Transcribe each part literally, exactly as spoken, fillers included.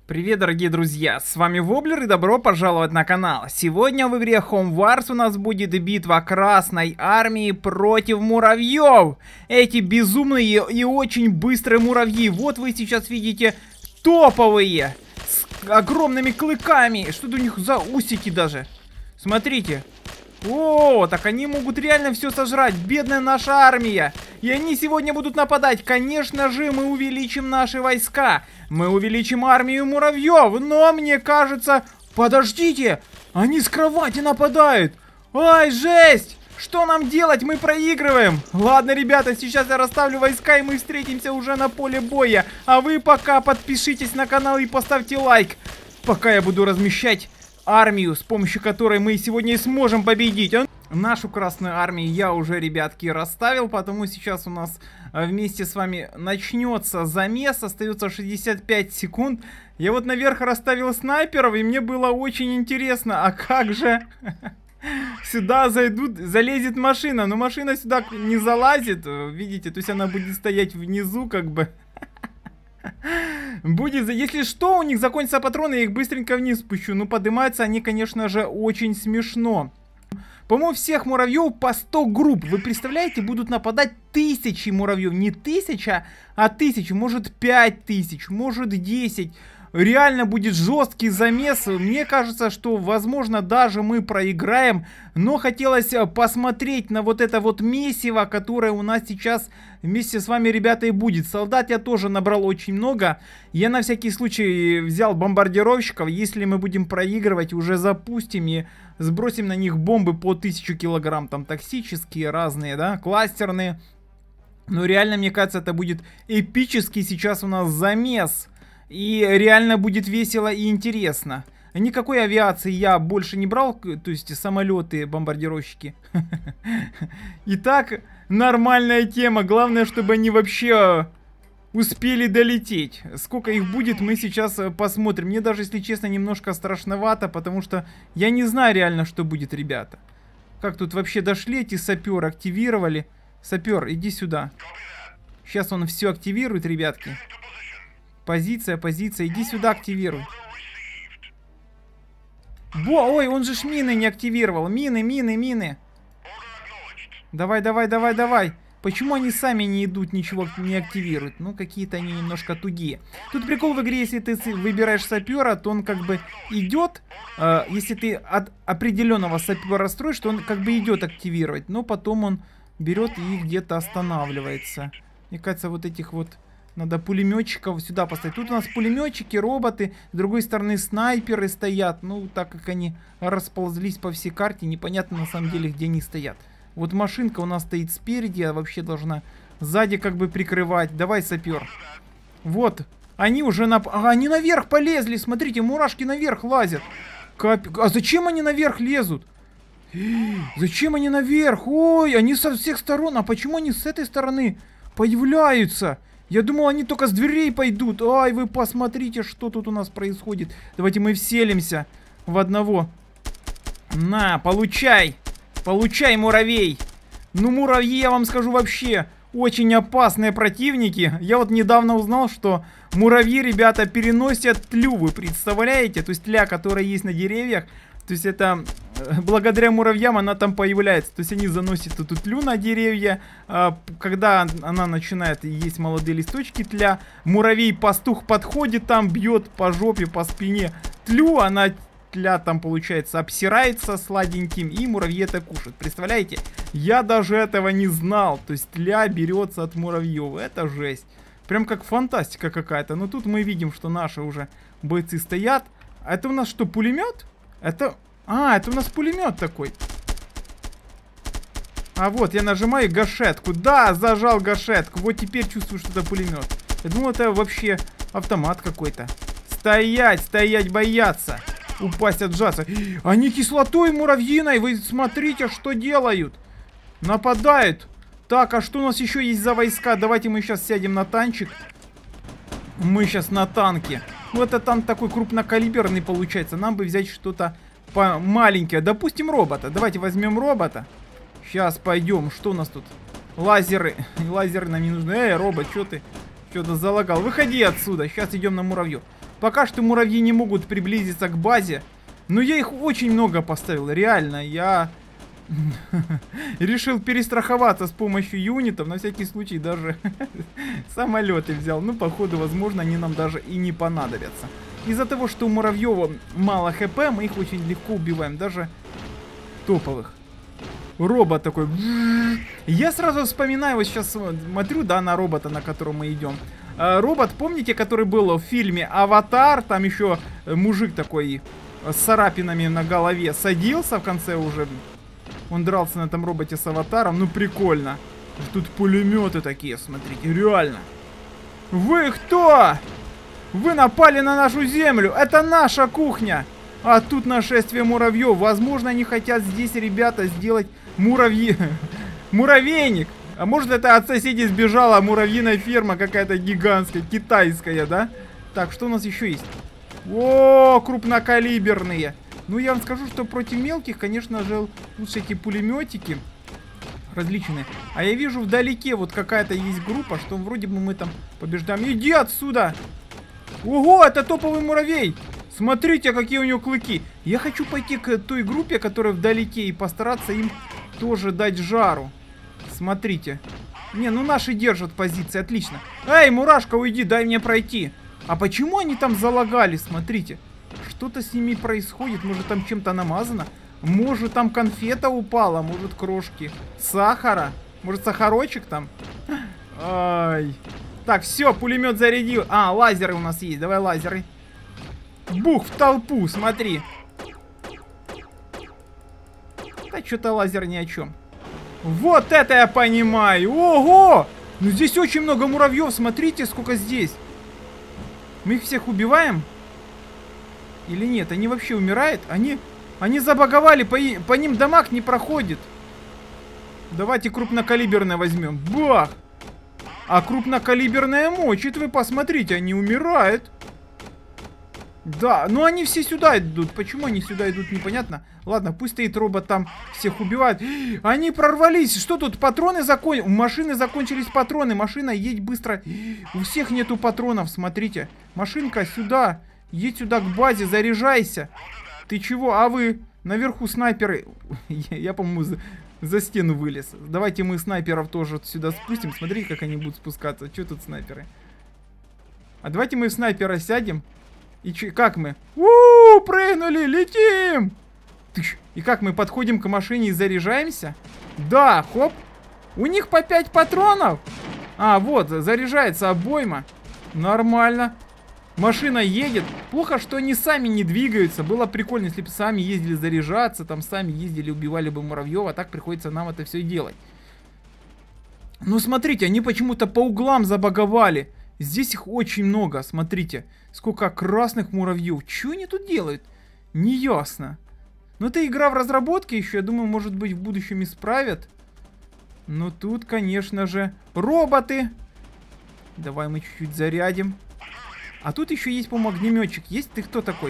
Привет, дорогие друзья, с вами Воблер и добро пожаловать на канал. Сегодня в игре Home Wars у нас будет битва Красной Армии против муравьев. Эти безумные и очень быстрые муравьи. Вот вы сейчас видите топовые, с огромными клыками. Что-то у них за усики даже. Смотрите. О, так они могут реально все сожрать. Бедная наша армия. И они сегодня будут нападать. Конечно же, мы увеличим наши войска. Мы увеличим армию муравьев. Но мне кажется... Подождите! Они с кровати нападают. Ай, жесть! Что нам делать? Мы проигрываем. Ладно, ребята, сейчас я расставлю войска, и мы встретимся уже на поле боя. А вы пока подпишитесь на канал и поставьте лайк. Пока я буду размещать армию, с помощью которой мы сегодня и сможем победить. Нашу Красную Армию я уже, ребятки, расставил, потому сейчас у нас вместе с вами начнется замес. Остается шестьдесят пять секунд. Я вот наверх расставил снайперов, и мне было очень интересно, а как же сюда зайдут, залезет машина. Но машина сюда не залазит, видите, то есть она будет стоять внизу, как бы. Будет, если что, у них закончатся патроны, я их быстренько вниз спущу. Но поднимаются они, конечно же, очень смешно. По-моему, всех муравьев по сто групп. Вы представляете, будут нападать тысячи муравьев. Не тысяча, а тысячи. Может пять тысяч, может десять. Реально будет жесткий замес. Мне кажется, что, возможно, даже мы проиграем. Но хотелось посмотреть на вот это вот месиво, которое у нас сейчас вместе с вами, ребята, и будет. Солдат я тоже набрал очень много. Я на всякий случай взял бомбардировщиков. Если мы будем проигрывать, уже запустим и сбросим на них бомбы по тысячу килограмм. Там токсические разные, да, кластерные. Но реально, мне кажется, это будет эпический сейчас у нас замес. И реально будет весело и интересно. Никакой авиации я больше не брал, то есть самолеты, бомбардировщики. Итак, нормальная тема. Главное, чтобы они вообще успели долететь. Сколько их будет, мы сейчас посмотрим. Мне даже, если честно, немножко страшновато, потому что я не знаю реально, что будет, ребята. Как тут вообще дошли эти саперы, активировали. Сапер, иди сюда. Сейчас он все активирует, ребятки. Позиция, позиция. Иди сюда, активируй. Бо, ой, он же ж мины не активировал. Мины, мины, мины. Давай, давай, давай, давай. Почему они сами не идут, ничего не активируют? Ну, какие-то они немножко тугие. Тут прикол в игре, если ты выбираешь сапера, то он как бы идет. Э, если ты от определенного сапера строишь, то он как бы идет активировать. Но потом он берет и где-то останавливается. Мне кажется, вот этих вот... Надо пулеметчиков сюда поставить. Тут у нас пулеметчики, роботы. С другой стороны снайперы стоят. Ну, так как они расползлись по всей карте, непонятно на самом деле, где они стоят. Вот машинка у нас стоит спереди, а вообще должна сзади как бы прикрывать. Давай, сапер. Вот. Они уже на... А, они наверх полезли. Смотрите, мурашки наверх лазят. Кап... А зачем они наверх лезут? Зачем они наверх? Ой, они со всех сторон. А почему они с этой стороны появляются? Я думал, они только с дверей пойдут. Ай, вы посмотрите, что тут у нас происходит. Давайте мы вселимся в одного. На, получай. Получай, муравей. Ну, муравьи, я вам скажу, вообще очень опасные противники. Я вот недавно узнал, что муравьи, ребята, переносят тлю. Вы представляете? То есть тля, которая есть на деревьях. То есть это благодаря муравьям она там появляется. То есть они заносят эту тлю на деревья. Когда она начинает есть молодые листочки тля, муравей-пастух подходит там, бьет по жопе, по спине тлю. Она, тля там, получается, обсирается сладеньким, и муравьи это кушают. Представляете? Я даже этого не знал. То есть тля берется от муравьев. Это жесть. Прям как фантастика какая-то. Но тут мы видим, что наши уже бойцы стоят. А это у нас что, пулемет? Это... А, это у нас пулемет такой. А вот, я нажимаю гашетку. Да, зажал гашетку. Вот теперь чувствую, что это пулемет. Я думал, это вообще автомат какой-то. Стоять, стоять, бояться. Упасть, отжаться. Они кислотой муравьиной. Вы смотрите, что делают. Нападают. Так, а что у нас еще есть за войска? Давайте мы сейчас сядем на танчик. Мы сейчас на танке. Ну, это танк такой крупнокалиберный получается. Нам бы взять что-то маленькое. Допустим, робота. Давайте возьмем робота. Сейчас пойдем. Что у нас тут? Лазеры. Лазеры нам не нужны. Эй, робот, что ты? Что-то залагал. Выходи отсюда. Сейчас идем на муравью. Пока что муравьи не могут приблизиться к базе. Но я их очень много поставил. Реально, я решил перестраховаться с помощью юнитов. На всякий случай даже самолеты взял. Ну, походу, возможно, они нам даже и не понадобятся. Из-за того, что у муравьев мало хп, мы их очень легко убиваем. Даже топовых. Робот такой. Я сразу вспоминаю, вот сейчас смотрю, да, на робота, на котором мы идем. Робот, помните, который был в фильме «Аватар»? Там еще мужик такой с царапинами на голове садился в конце уже. Он дрался на этом роботе с аватаром. Ну, прикольно. Тут пулеметы такие, смотрите, реально. Вы кто? Вы напали на нашу землю. Это наша кухня. А тут нашествие муравьев. Возможно, они хотят здесь, ребята, сделать муравьи... муравейник. А может, это от соседей сбежала муравьиная ферма какая-то гигантская, китайская, да? Так, что у нас еще есть? О, крупнокалиберные. Ну, я вам скажу, что против мелких, конечно же, лучше эти пулеметики различные. А я вижу вдалеке вот какая-то есть группа, что вроде бы мы там побеждаем. Иди отсюда! Ого, это топовый муравей! Смотрите, какие у него клыки. Я хочу пойти к той группе, которая вдалеке, и постараться им тоже дать жару. Смотрите. Не, ну наши держат позиции, отлично. Эй, мурашка, уйди, дай мне пройти. А почему они там залагали, смотрите. Что-то с ними происходит, может там чем-то намазано. Может там конфета упала, может крошки сахара. Может сахарочек там. Ай. Так, все, пулемет зарядил. А, лазеры у нас есть, давай лазеры. Бух, в толпу, смотри. Да что-то лазер ни о чем. Вот это я понимаю. Ого! Ну здесь очень много муравьев. Смотрите, сколько здесь. Мы их всех убиваем? Или нет? Они вообще умирают? Они, они забаговали. По, по ним дамаг не проходит. Давайте крупнокалиберное возьмем. Бах! А крупнокалиберная мочит. Вы посмотрите, они умирают. Да, но они все сюда идут. Почему они сюда идут, непонятно. Ладно, пусть стоит робот там, всех убивает. Они прорвались. Что тут, патроны закончились? У машины закончились патроны. Машина, едь быстро. У всех нету патронов, смотрите. Машинка, сюда. Едь сюда к базе, заряжайся. Ты чего? А вы? Наверху снайперы. Я, я по-моему, за, за стену вылез. Давайте мы снайперов тоже сюда спустим. Смотрите, как они будут спускаться. Что тут снайперы? А давайте мы в снайпера сядем. И че, как мы? У-у-у, прыгнули, летим! Тыщ. И как мы подходим к машине и заряжаемся? Да, хоп. У них по пять патронов. А, вот, заряжается обойма. Нормально. Машина едет. Плохо, что они сами не двигаются. Было прикольно, если бы сами ездили заряжаться, там сами ездили, убивали бы муравьев, а так приходится нам это все делать. Ну, смотрите, они почему-то по углам забаговали. Здесь их очень много, смотрите. Сколько красных муравьев. Что они тут делают? Неясно. Но это игра в разработке еще. Я думаю, может быть, в будущем исправят. Но тут, конечно же, роботы. Давай мы чуть-чуть зарядим. А тут еще есть, по-моему, огнеметчик. Есть? Ты кто такой?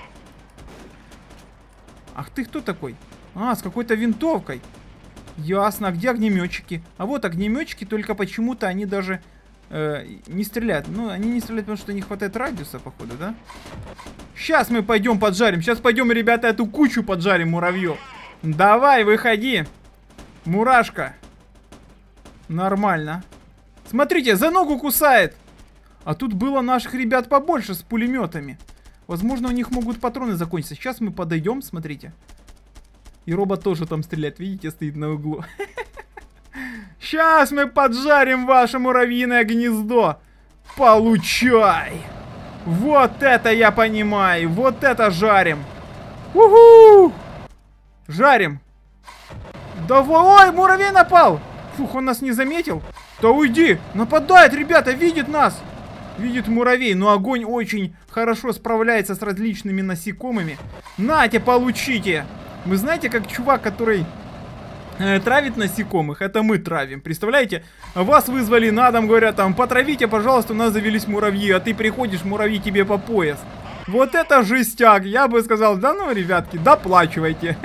Ах, ты кто такой? А, с какой-то винтовкой. Ясно. А где огнеметчики? А вот огнеметчики, только почему-то они даже... Э, не стреляют. Ну, они не стреляют, потому что не хватает радиуса, походу, да? Сейчас мы пойдем поджарим. Сейчас пойдем, ребята, эту кучу поджарим муравьев. Давай, выходи. Мурашка. Нормально. Смотрите, за ногу кусает. А тут было наших ребят побольше с пулеметами. Возможно, у них могут патроны закончиться. Сейчас мы подойдем, смотрите. И робот тоже там стреляет. Видите, стоит на углу. Сейчас мы поджарим ваше муравьиное гнездо. Получай. Вот это я понимаю. Вот это жарим. Уху! Жарим. Давай, ой, муравей напал. Фух, он нас не заметил. Да уйди. Нападает, ребята, видит нас. Видит муравей. Но огонь очень хорошо справляется с различными насекомыми. Нате, получите. Вы знаете, как чувак, который... травит насекомых, это мы травим. Представляете? Вас вызвали на дом, говорят там, потравите, пожалуйста, у нас завелись муравьи. А ты приходишь, муравьи тебе по пояс. Вот это жестяк. Я бы сказал, да ну, ребятки, доплачивайте.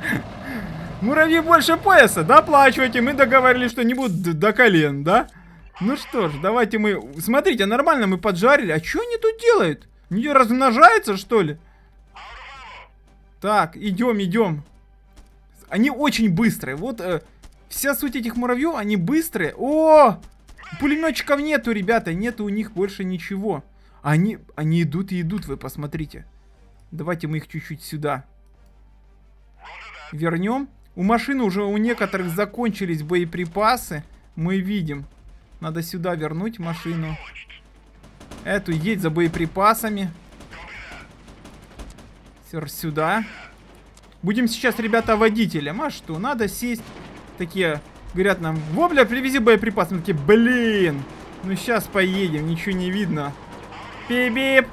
Муравьи больше пояса, доплачивайте. Мы договорились, что не будут до колен, да? Ну что ж, давайте мы... Смотрите, нормально мы поджарили. А что они тут делают? Они размножаются, что ли? Так, идем, идем. Они очень быстрые. Вот э, вся суть этих муравьев, они быстрые. О! Пулеметчиков нету, ребята. Нету у них больше ничего. Они, они идут и идут, вы посмотрите. Давайте мы их чуть-чуть сюда вернем. У машины уже у некоторых закончились боеприпасы. Мы видим. Надо сюда вернуть машину. Эту едь за боеприпасами. Сюда. Будем сейчас, ребята, водителем. А что? Надо сесть. Такие говорят нам: во, бля, привези боеприпасы. Мы такие: блин. Ну сейчас поедем. Ничего не видно. Пип-бип.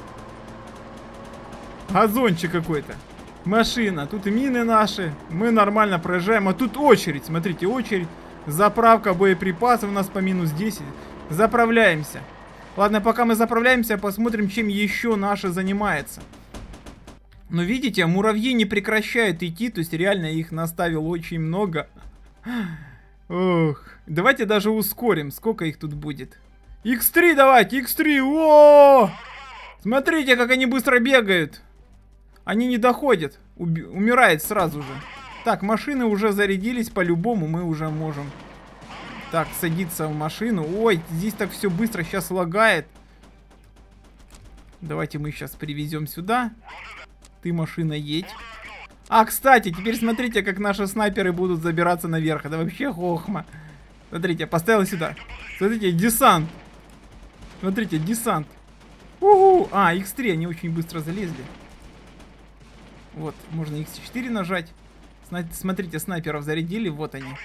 Газончик какой-то. Машина. Тут и мины наши. Мы нормально проезжаем. А тут очередь. Смотрите, очередь. Заправка боеприпасов у нас по минус десять. Заправляемся. Ладно, пока мы заправляемся, посмотрим, чем еще наши занимается. Но видите, муравьи не прекращают идти. То есть реально их наставил очень много. Ох. Давайте даже ускорим. Сколько их тут будет? икс три давайте, икс три. О! Смотрите, как они быстро бегают. Они не доходят. Уби- умирает сразу же. Так, машины уже зарядились. По-любому мы уже можем. Так, садиться в машину. Ой, здесь так все быстро сейчас лагает. Давайте мы сейчас привезем сюда. Ты, машина, едь. А, кстати, теперь смотрите, как наши снайперы будут забираться наверх. Это вообще хохма. Смотрите, поставил сюда. Смотрите, десант. Смотрите, десант. Уху! А, икс три, они очень быстро залезли. Вот, можно икс четыре нажать. Смотрите, снайперов зарядили, вот они.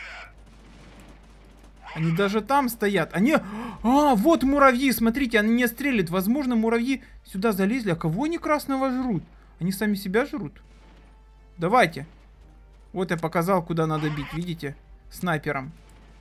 Они даже там стоят. Они... А, вот муравьи, смотрите, они не стрелят. Возможно, муравьи сюда залезли. А кого они красного жрут? Они сами себя жрут? Давайте. Вот я показал, куда надо бить, видите? Снайпером.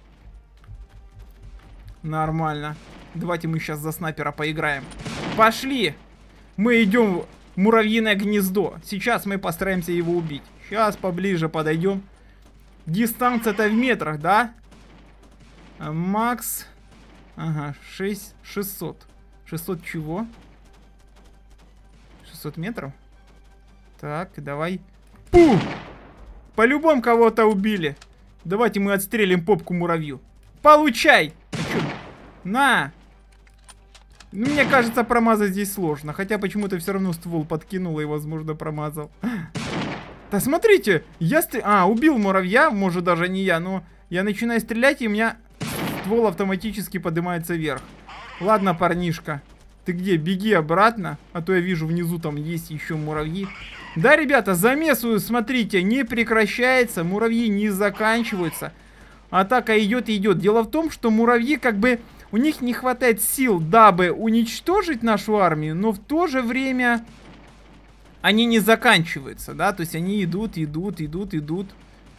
Нормально. Давайте мы сейчас за снайпера поиграем. Пошли! Мы идем в муравьиное гнездо. Сейчас мы постараемся его убить. Сейчас поближе подойдем. Дистанция-то в метрах, да? Макс. Ага, шесть шестьсот. шестьсот чего? шестьсот метров? Так, давай. Пу! По-любому кого-то убили. Давайте мы отстрелим попку муравью. Получай! А чё? На! Ну, мне кажется, промазать здесь сложно. Хотя почему-то все равно ствол подкинул и, возможно, промазал. Да смотрите! Я стр... А, убил муравья. Может, даже не я, но я начинаю стрелять, и у меня ствол автоматически поднимается вверх. Ладно, парнишка. Ты где? Беги обратно. А то я вижу, внизу там есть еще муравьи. Да, ребята, замес, смотрите, не прекращается. Муравьи не заканчиваются. Атака идет и идет. Дело в том, что муравьи как бы... У них не хватает сил, дабы уничтожить нашу армию. Но в то же время... Они не заканчиваются, да? То есть они идут, идут, идут, идут.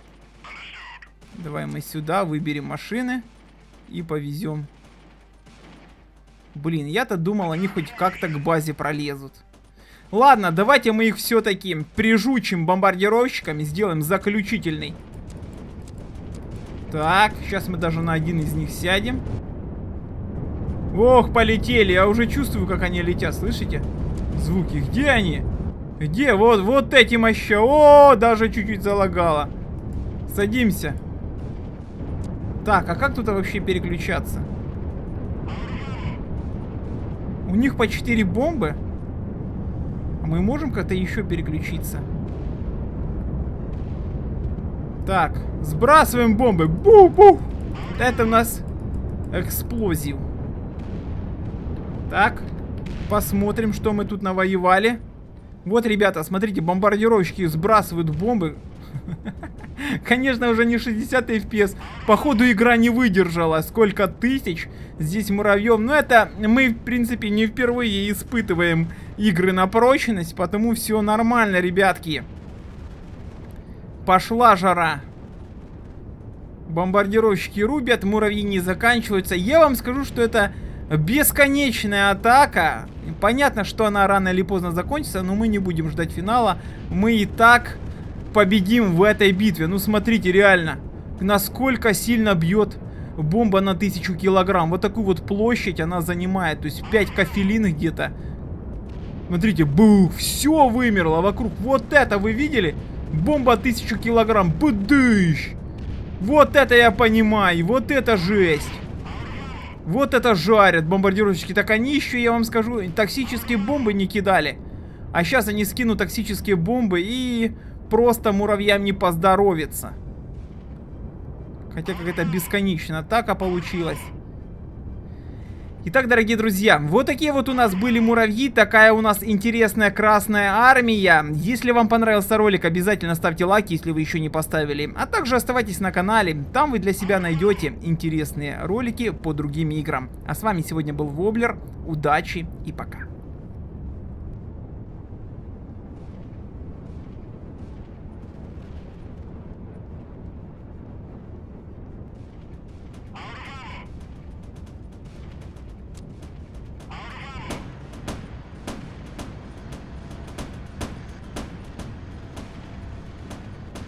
Давай мы сюда выберем машины. И повезем. Блин, я-то думал, они хоть как-то к базе пролезут. Ладно, давайте мы их все-таки прижучим бомбардировщиками. Сделаем заключительный. Так, сейчас мы даже на один из них сядем. Ох, полетели. Я уже чувствую, как они летят. Слышите? Звуки. Где они? Где? Вот, вот эти моща. О, даже чуть-чуть залагало. Садимся. Так, а как тут вообще переключаться? У них по четыре бомбы. А мы можем как-то еще переключиться? Так, сбрасываем бомбы. Бу-бу! Это у нас эксплозив. Так, посмотрим, что мы тут навоевали. Вот, ребята, смотрите, бомбардировщики сбрасывают бомбы. Конечно, уже не шестьдесят эф пи эс. Походу, игра не выдержала. Сколько тысяч здесь муравьев. Но это мы, в принципе, не впервые испытываем игры на прочность. Потому все нормально, ребятки. Пошла жара. Бомбардировщики рубят, муравьи не заканчиваются. Я вам скажу, что это бесконечная атака. Понятно, что она рано или поздно закончится, но мы не будем ждать финала. Мы и так победим в этой битве. Ну, смотрите, реально, насколько сильно бьет бомба на тысячу килограмм. Вот такую вот площадь она занимает. То есть пять кафелин где-то. Смотрите, бух, все вымерло вокруг. Вот это вы видели? Бомба тысячу килограмм. Бдыщ! Вот это я понимаю. Вот это жесть. Вот это жарят бомбардировщики. Так они еще, я вам скажу, токсические бомбы не кидали. А сейчас они скинут токсические бомбы и просто муравьям не поздоровится. Хотя какая-то бесконечная атака получилась. Итак, дорогие друзья, вот такие вот у нас были муравьи. Такая у нас интересная Красная Армия. Если вам понравился ролик, обязательно ставьте лайк, если вы еще не поставили. А также оставайтесь на канале. Там вы для себя найдете интересные ролики по другим играм. А с вами сегодня был Воблер. Удачи и пока.